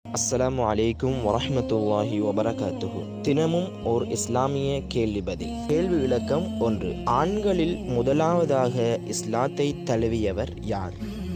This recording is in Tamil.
அஸ்ஸலாமு அலைக்கும் வரஹ்மத்துல்லாஹி வபரகாத்துஹு. தினமும் ஓர் இஸ்லாமிய கேள்வி பதில். கேள்வி விளக்கம் 1. ஆண்களில் முதலாவதாக இஸ்லாத்தை தழுவியவர் யார்?